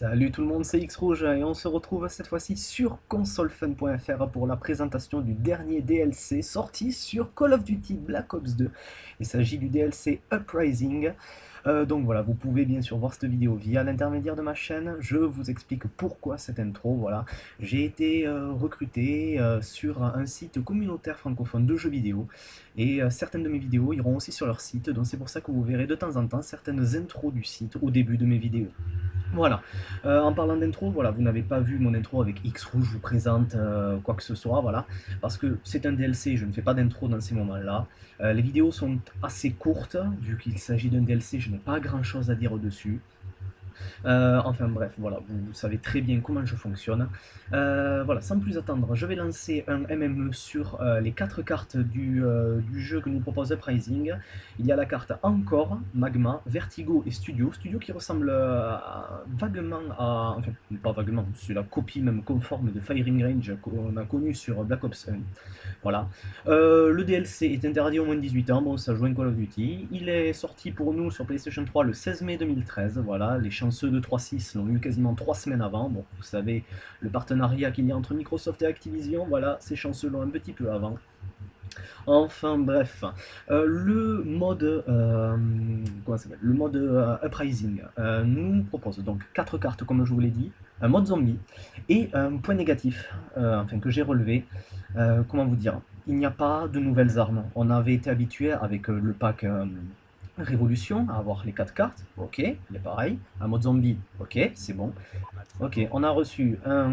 Salut tout le monde, c'est X-Rouge et on se retrouve cette fois-ci sur consolefun.fr pour la présentation du dernier DLC sorti sur Call of Duty Black Ops 2. Il s'agit du DLC Uprising. Donc voilà, vous pouvez bien sûr voir cette vidéo via l'intermédiaire de ma chaîne. Je vous explique pourquoi cette intro. Voilà, j'ai été recruté sur un site communautaire francophone de jeux vidéo et certaines de mes vidéos iront aussi sur leur site. Donc c'est pour ça que vous verrez de temps en temps certaines intros du site au début de mes vidéos. Voilà. En parlant d'intro, voilà, vous n'avez pas vu mon intro avec X Rouge, je vous présente quoi que ce soit, voilà, parce que c'est un DLC, je ne fais pas d'intro dans ces moments-là. Les vidéos sont assez courtes, vu qu'il s'agit d'un DLC, je n'ai pas grand-chose à dire dessus. Enfin bref, voilà, vous savez très bien comment je fonctionne. Voilà, sans plus attendre, je vais lancer un MME sur les 4 cartes du jeu que nous propose Uprising. Il y a la carte Encore, Magma, Vertigo et Studio. Studio qui ressemble vaguement à... Enfin, pas vaguement, c'est la copie même conforme de Firing Range qu'on a connu sur Black Ops 1. Voilà. Le DLC est interdit au moins de 18 ans, bon ça joue un Call of Duty. Il est sorti pour nous sur PlayStation 3 le 16 mai 2013, voilà, les chanceux de 3.6 l'ont eu quasiment 3 semaines avant. Bon, vous savez, le partenariat qu'il y a entre Microsoft et Activision, voilà, ces chanceux l'ont un petit peu avant. Enfin bref, le mode, comment ça s'appelle, le mode Uprising nous propose donc 4 cartes comme je vous l'ai dit, un mode zombie et un point négatif, enfin que j'ai relevé, comment vous dire, il n'y a pas de nouvelles armes. On avait été habitué avec le pack Révolution à avoir les 4 cartes, ok, il est pareil, un mode zombie, ok, c'est bon, ok, on a reçu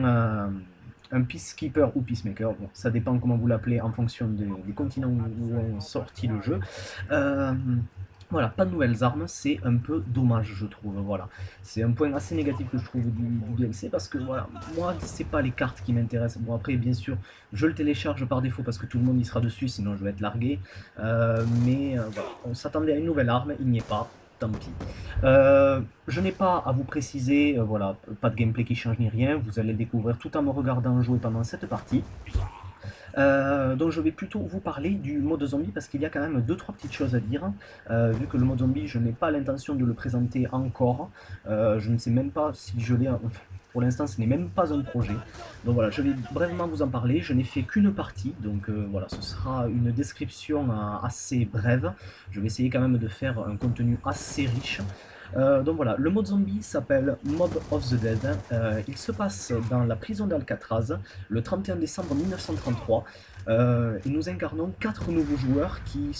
un Peacekeeper ou Peacemaker, bon, ça dépend comment vous l'appelez en fonction des continents où on sortit le jeu. Euh, voilà, pas de nouvelles armes, c'est un peu dommage je trouve, voilà. C'est un point assez négatif que je trouve du DLC parce que voilà, moi c'est pas les cartes qui m'intéressent. Bon après bien sûr, je le télécharge par défaut parce que tout le monde y sera dessus, sinon je vais être largué. Voilà, on s'attendait à une nouvelle arme, il n'y est pas. Tant pis. Je n'ai pas à vous préciser, voilà, pas de gameplay qui change ni rien, vous allez le découvrir tout en me regardant jouer pendant cette partie. Donc je vais plutôt vous parler du mode zombie parce qu'il y a quand même 2-3 petites choses à dire. Vu que le mode zombie, je n'ai pas l'intention de le présenter encore. Je ne sais même pas si je l'ai... Pour l'instant, ce n'est même pas un projet. Donc voilà, je vais brièvement vous en parler. Je n'ai fait qu'une partie, donc voilà, ce sera une description assez brève. Je vais essayer quand même de faire un contenu assez riche. Donc voilà, le mode zombie s'appelle Mob of the Dead. Il se passe dans la prison d'Alcatraz le 31 décembre 1933. Et nous incarnons 4 nouveaux joueurs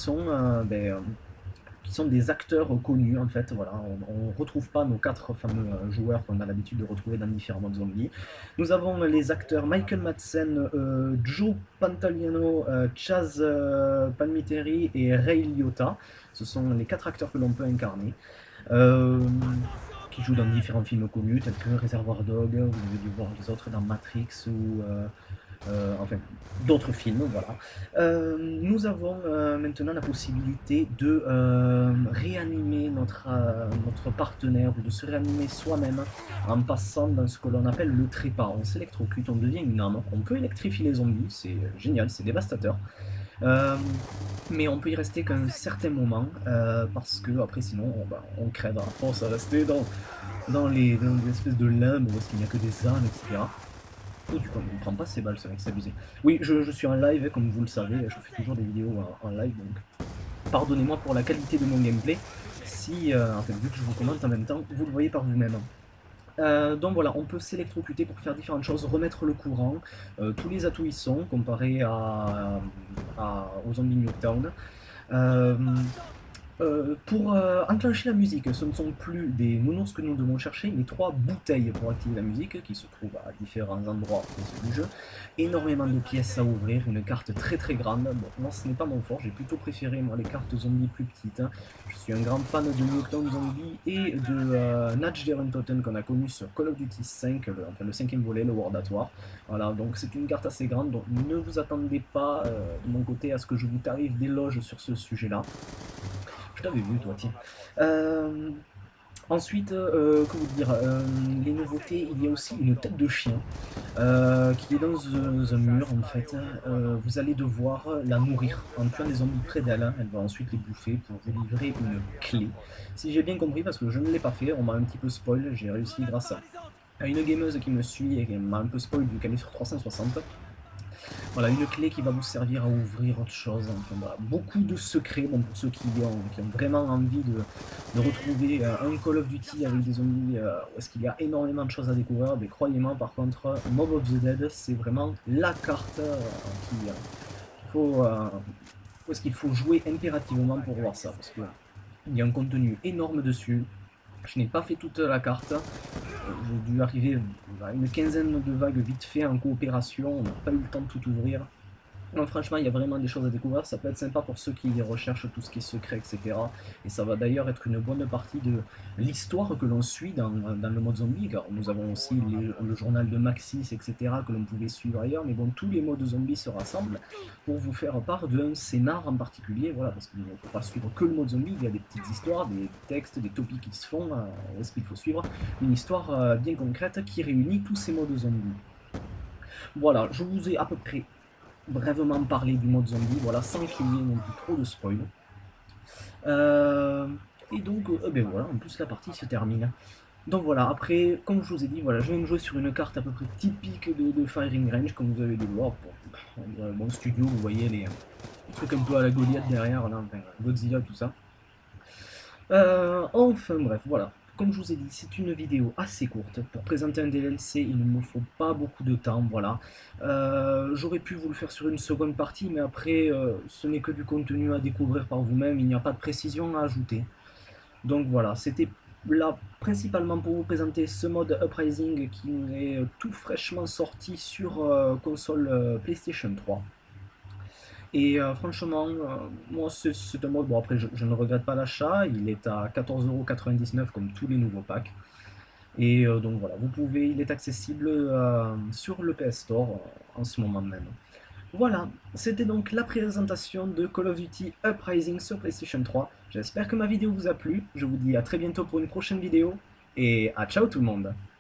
qui sont des acteurs connus en fait. Voilà, on ne retrouve pas nos 4 fameux joueurs qu'on a l'habitude de retrouver dans différents modes zombies. Nous avons les acteurs Michael Madsen, Joe Pantoliano, Chaz Palminteri et Ray Liotta. Ce sont les 4 acteurs que l'on peut incarner. Euh, qui jouent dans différents films connus tels que Reservoir Dog, vous avez dû voir les autres dans Matrix ou enfin d'autres films, voilà. Nous avons maintenant la possibilité de réanimer notre partenaire ou de se réanimer soi-même en passant dans ce que l'on appelle le trépas. On s'électrocute, on devient une âme, on peut électrifier les zombies, c'est génial, c'est dévastateur. Euh, mais on peut y rester qu'un certain moment parce que après sinon on crève à force à rester dans les espèces de limbes parce qu'il n'y a que des âmes, etc. Oh, du coup, on ne prend pas ces balles, c'est vrai que c'est abusé. Oui, je suis en live, comme vous le savez, je fais toujours des vidéos en live, donc pardonnez-moi pour la qualité de mon gameplay, si, enfin, vu que je vous commente en même temps, vous le voyez par vous-même. Donc voilà, on peut s'électrocuter pour faire différentes choses, remettre le courant, tous les atouts y sont, comparé aux zombies Nuketown. Euh, pour enclencher la musique, ce ne sont plus des nounours que nous devons chercher, mais 3 bouteilles pour activer la musique, qui se trouvent à différents endroits du jeu. Énormément de pièces à ouvrir, une carte très très grande. Bon, moi ce n'est pas mon fort, j'ai plutôt préféré moi, les cartes zombies plus petites. Je suis un grand fan de Nuketown Zombie et de Natch der Untoten qu'on a connu sur Call of Duty 5, enfin le 5e volet, le World at War. Voilà, donc c'est une carte assez grande, donc ne vous attendez pas de mon côté à ce que je vous tarife d'éloges sur ce sujet-là. Je t'avais vu, toi, tiens. Ensuite, comment dire, les nouveautés, il y a aussi une tête de chien qui est dans un mur en fait. Vous allez devoir la nourrir en tuant des zombies près d'elle. Elle va ensuite les bouffer pour vous livrer une clé. Si j'ai bien compris, parce que je ne l'ai pas fait, on m'a un petit peu spoil, j'ai réussi grâce à une gameuse qui me suit et qui m'a un peu spoil vu qu'elle est sur 360. Voilà, une clé qui va vous servir à ouvrir autre chose. Enfin, voilà, beaucoup de secrets, bon, pour ceux qui ont vraiment envie de retrouver un Call of Duty avec des zombies, où est-ce qu'il y a énormément de choses à découvrir. Mais croyez-moi, par contre, Mob of the Dead, c'est vraiment la carte qu'il faut, où est-ce qu'il faut jouer impérativement pour voir ça. Parce qu'il y a un contenu énorme dessus. Je n'ai pas fait toute la carte. J'ai dû arriver à une quinzaine de vagues vite fait en coopération. On n'a pas eu le temps de tout ouvrir. Non, franchement, il y a vraiment des choses à découvrir. Ça peut être sympa pour ceux qui recherchent tout ce qui est secret, etc. Et ça va d'ailleurs être une bonne partie de l'histoire que l'on suit dans le mode zombie. Car nous avons aussi le journal de Maxis, etc. que l'on pouvait suivre ailleurs. Mais bon, tous les modes zombie se rassemblent pour vous faire part d'un scénar en particulier. Voilà, parce qu'il ne faut pas suivre que le mode zombie. Il y a des petites histoires, des textes, des topics qui se font. Où est-ce qu'il faut suivre une histoire bien concrète qui réunit tous ces modes zombies. Voilà, je vous ai à peu près brièvement parler du mode zombie, voilà, sans qu'il y ait non plus trop de spoil. Et donc, ben voilà, en plus la partie se termine. Donc voilà, après, comme je vous ai dit, voilà, je vais me jouer sur une carte à peu près typique de Firing Range, comme vous avez dû le voir. Bon studio, vous voyez les trucs un peu à la Goliath derrière, là, enfin, Godzilla, tout ça. Enfin bref, voilà. Comme je vous ai dit, c'est une vidéo assez courte. Pour présenter un DLC, il ne me faut pas beaucoup de temps, voilà. J'aurais pu vous le faire sur une seconde partie, mais après, ce n'est que du contenu à découvrir par vous-même, il n'y a pas de précision à ajouter. Donc voilà, c'était là principalement pour vous présenter ce mode Uprising qui est tout fraîchement sorti sur console PlayStation 3. Et franchement, moi c'est un mode, bon après je ne regrette pas l'achat, il est à 14,99€ comme tous les nouveaux packs. Et donc voilà, il est accessible sur le PS Store en ce moment même. Voilà, c'était donc la présentation de Call of Duty Uprising sur PlayStation 3. J'espère que ma vidéo vous a plu, je vous dis à très bientôt pour une prochaine vidéo, et à ciao tout le monde!